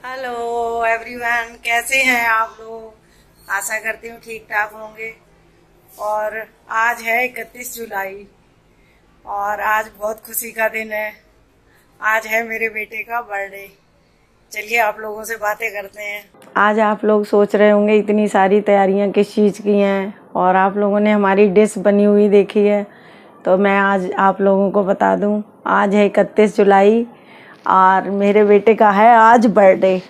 Hello everyone, कैसे हैं आप लोग। आशा करती हूँ ठीक ठाक होंगे। और आज है 31 जुलाई और आज बहुत खुशी का दिन है। आज है मेरे बेटे का बर्थडे। चलिए आप लोगों से बातें करते हैं। आज आप लोग सोच रहे होंगे इतनी सारी तैयारियां किस चीज़ की हैं, और आप लोगों ने हमारी डिश बनी हुई देखी है, तो मैं आज आप लोगों को बता दूं, आज है 31 जुलाई और मेरे बेटे का है आज बर्थडे।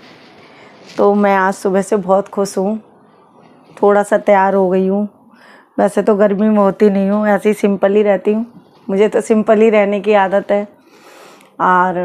तो मैं आज सुबह से बहुत खुश हूँ। थोड़ा सा तैयार हो गई हूँ। वैसे तो गर्मी में होती नहीं हूँ, ऐसे ही सिंपल ही रहती हूँ। मुझे तो सिंपल ही रहने की आदत है। और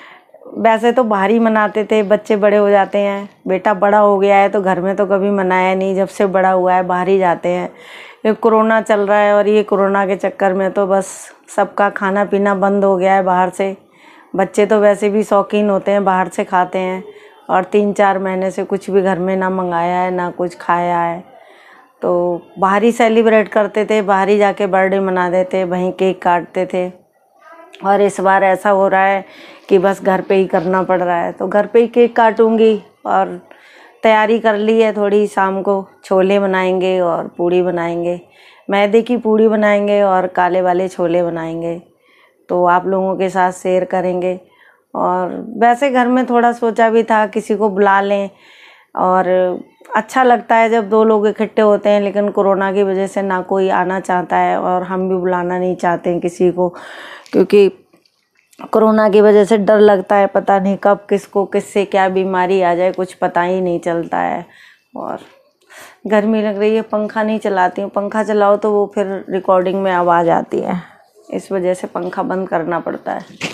वैसे तो बाहर ही मनाते थे, बच्चे बड़े हो जाते हैं। बेटा बड़ा हो गया है तो घर में तो कभी मनाया नहीं। जब से बड़ा हुआ है बाहर ही जाते हैं। ये कोरोना चल रहा है और ये कोरोना के चक्कर में तो बस सबका खाना पीना बंद हो गया है बाहर से। बच्चे तो वैसे भी शौकीन होते हैं, बाहर से खाते हैं। और 3-4 महीने से कुछ भी घर में ना मंगाया है ना कुछ खाया है। तो बाहर ही सेलिब्रेट करते थे, बाहर ही जाके बर्थडे मना देते, वहीं केक काटते थे। और इस बार ऐसा हो रहा है कि बस घर पे ही करना पड़ रहा है, तो घर पे ही केक काटूंगी। और तैयारी कर ली है थोड़ी, शाम को छोले बनाएंगे और पूड़ी बनाएंगे। मैदे की पूड़ी बनाएंगे और काले वाले छोले बनाएंगे, तो आप लोगों के साथ शेयर करेंगे। और वैसे घर में थोड़ा सोचा भी था किसी को बुला लें, और अच्छा लगता है जब 2 लोग इकट्ठे होते हैं, लेकिन कोरोना की वजह से ना कोई आना चाहता है और हम भी बुलाना नहीं चाहते हैं किसी को, क्योंकि कोरोना की वजह से डर लगता है। पता नहीं कब किसको किससे क्या बीमारी आ जाए, कुछ पता ही नहीं चलता है। और गर्मी लग रही है, पंखा नहीं चलाती हूँ। पंखा चलाओ तो वो फिर रिकॉर्डिंग में आवाज़ आती है, इस वजह से पंखा बंद करना पड़ता है।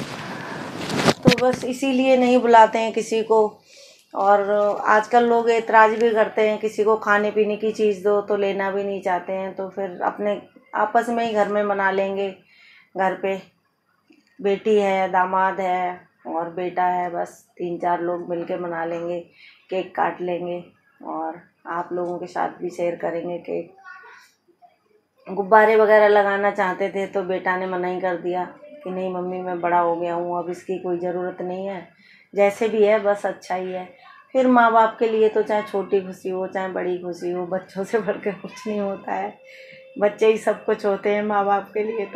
तो बस इसीलिए नहीं बुलाते हैं किसी को। और आजकल लोग एतराज़ भी करते हैं, किसी को खाने पीने की चीज़ दो तो लेना भी नहीं चाहते हैं, तो फिर अपने आपस में ही घर में मना लेंगे। घर पे बेटी है, दामाद है और बेटा है, बस 3-4 लोग मिलके मना लेंगे, केक काट लेंगे और आप लोगों के साथ भी शेयर करेंगे केक। गुब्बारे वगैरह लगाना चाहते थे तो बेटा ने मना ही कर दिया कि नहीं मम्मी, मैं बड़ा हो गया हूँ, अब इसकी कोई ज़रूरत नहीं है, जैसे भी है बस अच्छा ही है। फिर माँ बाप के लिए तो चाहे छोटी खुशी हो चाहे बड़ी खुशी हो, बच्चों से बढ़कर कुछ नहीं होता है। बच्चे ही सब कुछ होते हैं माँ बाप के लिए।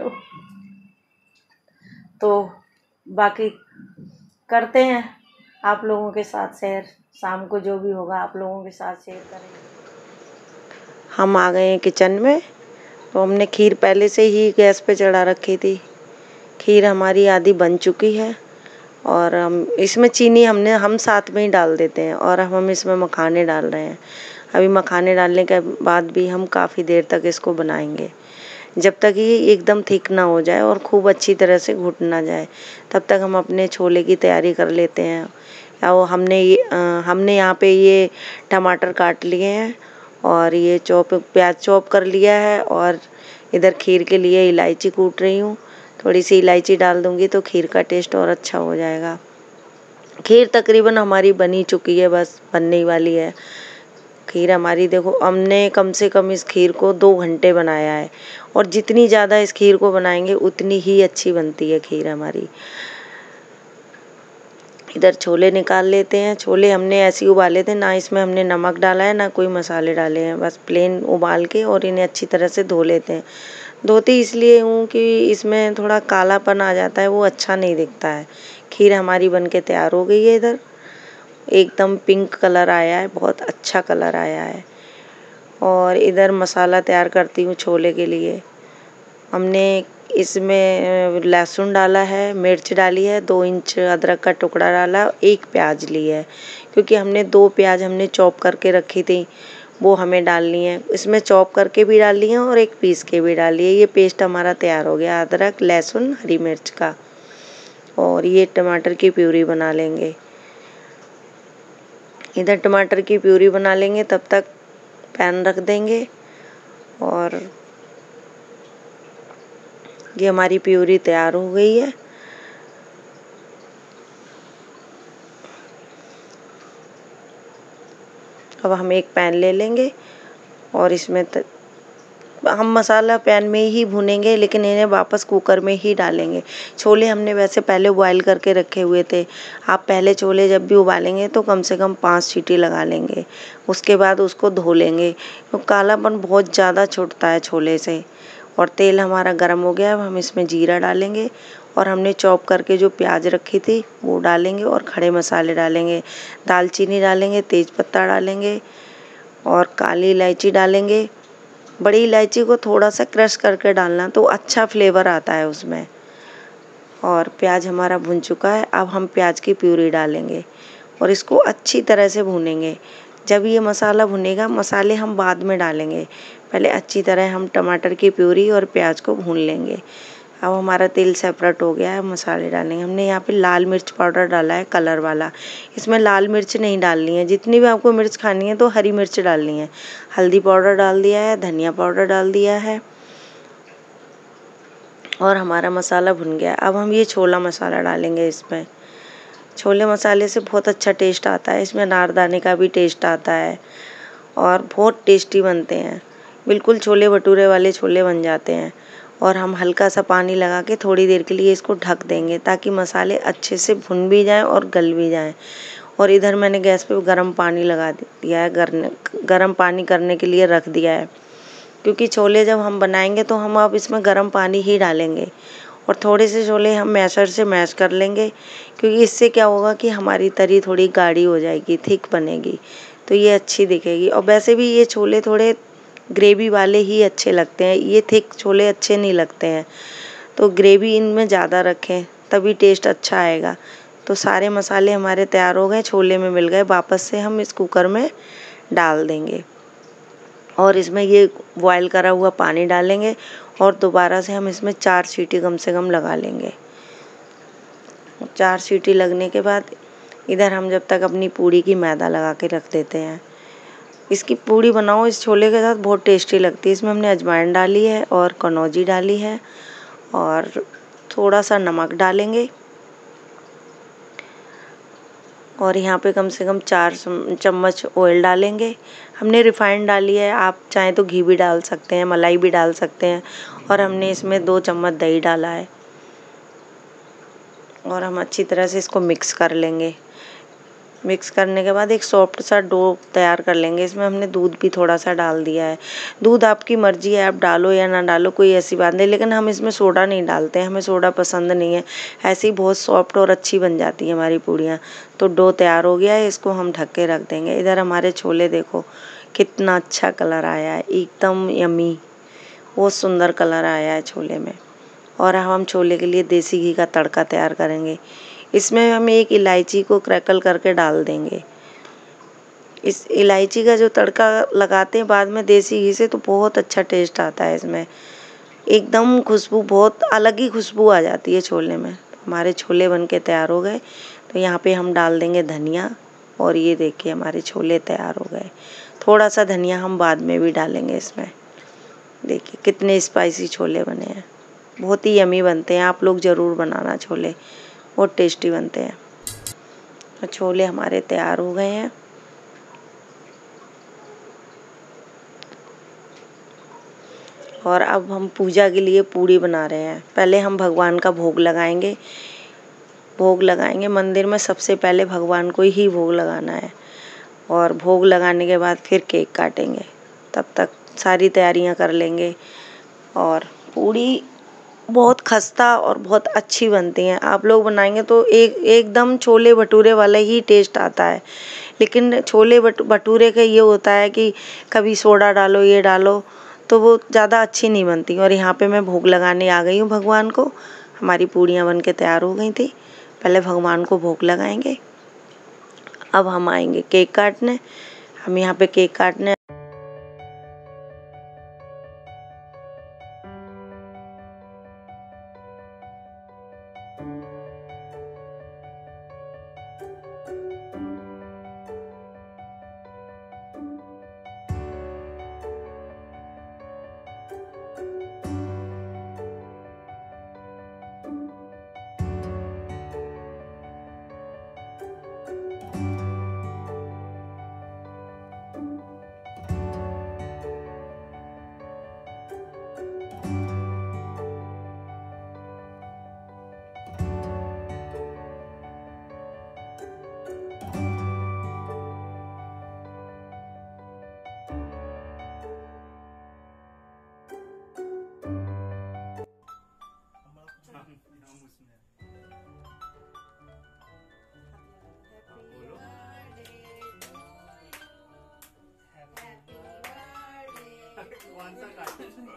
तो बाकी करते हैं आप लोगों के साथ शेयर। शाम को जो भी होगा आप लोगों के साथ शेयर करेंगे। हम आ गए हैं किचन में। तो हमने खीर पहले से ही गैस पे चढ़ा रखी थी। खीर हमारी आधी बन चुकी है और हम इसमें चीनी हम साथ में ही डाल देते हैं, और अब हम इसमें मखाने डाल रहे हैं। अभी मखाने डालने के बाद भी हम काफ़ी देर तक इसको बनाएंगे, जब तक ये एकदम थिक ना हो जाए और खूब अच्छी तरह से घुट ना जाए, तब तक हम अपने छोले की तैयारी कर लेते हैं। या वो हमने यहाँ पे ये टमाटर काट लिए हैं और ये प्याज चॉप कर लिया है, और इधर खीर के लिए इलायची कूट रही हूँ। थोड़ी सी इलायची डाल दूँगी तो खीर का टेस्ट और अच्छा हो जाएगा। खीर तकरीबन हमारी बनी चुकी है, बस बनने ही वाली है। खीर हमारी देखो, हमने कम से कम इस खीर को 2 घंटे बनाया है, और जितनी ज़्यादा इस खीर को बनाएंगे उतनी ही अच्छी बनती है खीर हमारी। इधर छोले निकाल लेते हैं। छोले हमने ऐसे ही उबाले थे, ना इसमें हमने नमक डाला है ना कोई मसाले डाले हैं, बस प्लेन उबाल के और इन्हें अच्छी तरह से धो लेते हैं। धोती इसलिए हूँ कि इसमें थोड़ा कालापन आ जाता है, वो अच्छा नहीं दिखता है। खीर हमारी बनके तैयार हो गई है। इधर एकदम पिंक कलर आया है, बहुत अच्छा कलर आया है। और इधर मसाला तैयार करती हूँ छोले के लिए। हमने इसमें लहसुन डाला है, मिर्च डाली है, 2 इंच अदरक का टुकड़ा डाला, 1 प्याज ली है, क्योंकि हमने 2 प्याज हमने चॉप करके रखी थी, वो हमें डालनी है। इसमें चॉप करके भी डाली है और 1 पीस के भी डाली है। ये पेस्ट हमारा तैयार हो गया अदरक लहसुन हरी मिर्च का। और ये टमाटर की प्यूरी बना लेंगे। इधर टमाटर की प्यूरी बना लेंगे, तब तक पैन रख देंगे। और ये हमारी प्यूरी तैयार हो गई है। अब हम एक पैन ले लेंगे और इसमें हम मसाला पैन में ही भुनेंगे, लेकिन इन्हें वापस कुकर में ही डालेंगे। छोले हमने वैसे पहले बॉयल करके रखे हुए थे। आप पहले छोले जब भी उबालेंगे तो कम से कम 5 सीटी लगा लेंगे, उसके बाद उसको धो लेंगे। तो कालापन बहुत ज़्यादा छूटता है छोले से। और तेल हमारा गर्म हो गया, अब हम इसमें जीरा डालेंगे और हमने चॉप करके जो प्याज रखी थी वो डालेंगे और खड़े मसाले डालेंगे। दालचीनी डालेंगे, तेज़पत्ता डालेंगे और काली इलायची डालेंगे। बड़ी इलायची को थोड़ा सा क्रश करके डालना तो अच्छा फ्लेवर आता है उसमें। और प्याज हमारा भुन चुका है, अब हम प्याज की प्यूरी डालेंगे और इसको अच्छी तरह से भूनेंगे। जब ये मसाला भुनेगा, मसाले हम बाद में डालेंगे, पहले अच्छी तरह हम टमाटर की प्यूरी और प्याज को भून लेंगे। अब हमारा तेल सेपरेट हो गया है, मसाले डालेंगे। हमने यहाँ पे लाल मिर्च पाउडर डाला है, कलर वाला। इसमें लाल मिर्च नहीं डालनी है, जितनी भी आपको मिर्च खानी है तो हरी मिर्च डालनी है। हल्दी पाउडर डाल दिया है, धनिया पाउडर डाल दिया है और हमारा मसाला भुन गया। अब हम ये छोला मसाला डालेंगे इसमें। छोले मसाले से बहुत अच्छा टेस्ट आता है, इसमें अनारदाने का भी टेस्ट आता है और बहुत टेस्टी बनते हैं। बिल्कुल छोले भटूरे वाले छोले बन जाते हैं। और हम हल्का सा पानी लगा के थोड़ी देर के लिए इसको ढक देंगे ताकि मसाले अच्छे से भुन भी जाएं और गल भी जाएं। और इधर मैंने गैस पे गर्म पानी लगा दिया है, गर्म पानी करने के लिए रख दिया है, क्योंकि छोले जब हम बनाएंगे तो हम अब इसमें गर्म पानी ही डालेंगे। और थोड़े से छोले हम मैशर से मैश कर लेंगे, क्योंकि इससे क्या होगा कि हमारी तरी थोड़ी गाढ़ी हो जाएगी, थिक बनेगी, तो ये अच्छी दिखेगी। और वैसे भी ये छोले थोड़े ग्रेवी वाले ही अच्छे लगते हैं, ये थिक छोले अच्छे नहीं लगते हैं। तो ग्रेवी इनमें ज़्यादा रखें तभी टेस्ट अच्छा आएगा। तो सारे मसाले हमारे तैयार हो गए, छोले में मिल गए। वापस से हम इस कुकर में डाल देंगे और इसमें ये बॉयल करा हुआ पानी डालेंगे और दोबारा से हम इसमें 4 सीटी कम से कम लगा लेंगे। 4 सीटी लगने के बाद इधर हम जब तक अपनी पूड़ी की मैदा लगा के रख देते हैं। इसकी पूड़ी बनाओ, इस छोले के साथ बहुत टेस्टी लगती है। इसमें हमने अजवाइन डाली है और कनौजी डाली है और थोड़ा सा नमक डालेंगे और यहाँ पे कम से कम 4 चम्मच ऑयल डालेंगे। हमने रिफाइंड डाली है, आप चाहें तो घी भी डाल सकते हैं, मलाई भी डाल सकते हैं। और हमने इसमें 2 चम्मच दही डाला है और हम अच्छी तरह से इसको मिक्स कर लेंगे। मिक्स करने के बाद एक सॉफ्ट सा डो तैयार कर लेंगे। इसमें हमने दूध भी थोड़ा सा डाल दिया है। दूध आपकी मर्जी है, आप डालो या ना डालो, कोई ऐसी बात नहीं, लेकिन हम इसमें सोडा नहीं डालते हैं, हमें सोडा पसंद नहीं है। ऐसी बहुत सॉफ्ट और अच्छी बन जाती है हमारी पूड़ियाँ। तो डो तैयार हो गया है, इसको हम ढक के रख देंगे। इधर हमारे छोले देखो कितना अच्छा कलर आया है, एकदम यमी, बहुत सुंदर कलर आया है छोले में। और हम छोले के लिए देसी घी का तड़का तैयार करेंगे। इसमें हम एक इलायची को क्रैकल करके डाल देंगे। इस इलायची का जो तड़का लगाते हैं बाद में देसी घी से, तो बहुत अच्छा टेस्ट आता है इसमें, एकदम खुशबू, बहुत अलग ही खुशबू आ जाती है छोले में। हमारे छोले बन के तैयार हो गए, तो यहाँ पे हम डाल देंगे धनिया और ये देखिए हमारे छोले तैयार हो गए। थोड़ा सा धनिया हम बाद में भी डालेंगे इसमें। देखिए कितने स्पाइसी छोले बने हैं, बहुत ही यमी बनते हैं। आप लोग ज़रूर बनाना छोले, बहुत टेस्टी बनते हैं। तो छोले हमारे तैयार हो गए हैं और अब हम पूजा के लिए पूड़ी बना रहे हैं। पहले हम भगवान का भोग लगाएंगे। मंदिर में सबसे पहले भगवान को ही भोग लगाना है और भोग लगाने के बाद फिर केक काटेंगे। तब तक सारी तैयारियां कर लेंगे। और पूड़ी बहुत खस्ता और बहुत अच्छी बनती हैं। आप लोग बनाएंगे तो एकदम छोले भटूरे वाला ही टेस्ट आता है। लेकिन छोले भटूरे का ये होता है कि कभी सोडा डालो, ये डालो, तो वो ज़्यादा अच्छी नहीं बनती। और यहाँ पे मैं भोग लगाने आ गई हूँ भगवान को। हमारी पूड़ियाँ बन के तैयार हो गई थी। पहले भगवान को भोग लगाएंगे, अब हम आएंगे केक काटने। हम यहाँ पे केक काटने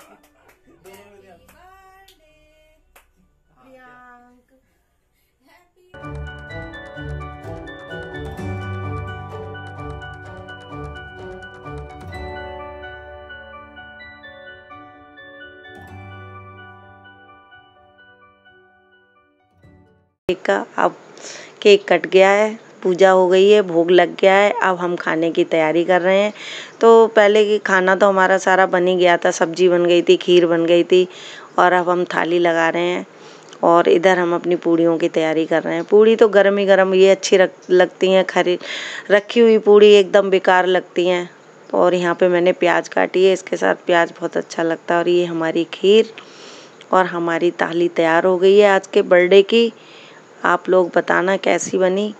केक का अब केक कट गया है, पूजा हो गई है, भोग लग गया है। अब हम खाने की तैयारी कर रहे हैं। तो पहले की खाना तो हमारा सारा बन ही गया था, सब्जी बन गई थी, खीर बन गई थी और अब हम थाली लगा रहे हैं और इधर हम अपनी पूड़ियों की तैयारी कर रहे हैं। पूड़ी तो गर्म ही गर्म ये अच्छी लगती हैं, रखी हुई पूड़ी एकदम बेकार लगती हैं। और यहाँ पे मैंने प्याज काटी है, इसके साथ प्याज बहुत अच्छा लगता है। और ये हमारी खीर और हमारी थाली तैयार हो गई है आज के बर्थडे की। आप लोग बताना कैसी बनी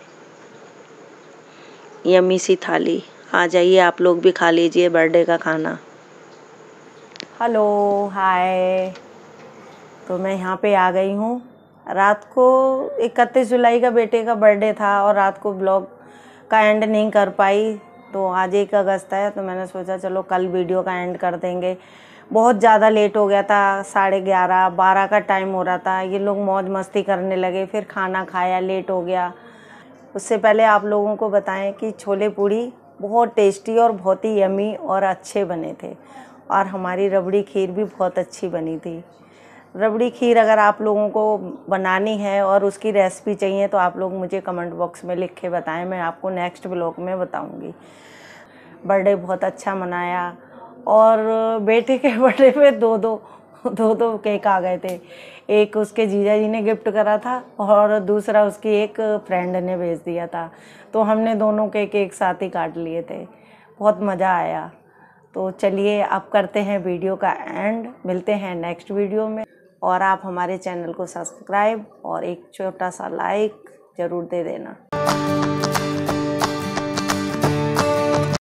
यम्मी सी थाली। आ जाइए आप लोग भी खा लीजिए बर्थडे का खाना। हेलो हाय, तो मैं यहाँ पे आ गई हूँ। रात को 31 जुलाई का बेटे का बर्थडे था और रात को ब्लॉग का एंड नहीं कर पाई। तो आज 1 अगस्त है तो मैंने सोचा चलो कल वीडियो का एंड कर देंगे। बहुत ज़्यादा लेट हो गया था, 11:30 12 का टाइम हो रहा था। ये लोग मौज मस्ती करने लगे, फिर खाना खाया, लेट हो गया। उससे पहले आप लोगों को बताएं कि छोले पूड़ी बहुत टेस्टी और बहुत ही यमी और अच्छे बने थे और हमारी रबड़ी खीर भी बहुत अच्छी बनी थी। रबड़ी खीर अगर आप लोगों को बनानी है और उसकी रेसिपी चाहिए तो आप लोग मुझे कमेंट बॉक्स में लिख के बताएं, मैं आपको नेक्स्ट ब्लॉग में बताऊंगी। बर्थडे बहुत अच्छा मनाया और बेटे के बर्थडे पे दो केक आ गए थे। एक उसके जीजा जी ने गिफ्ट करा था और दूसरा उसकी एक फ्रेंड ने भेज दिया था। तो हमने दोनों केक एक साथ ही काट लिए थे, बहुत मज़ा आया। तो चलिए अब करते हैं वीडियो का एंड, मिलते हैं नेक्स्ट वीडियो में। और आप हमारे चैनल को सब्सक्राइब और एक छोटा सा लाइक ज़रूर दे देना।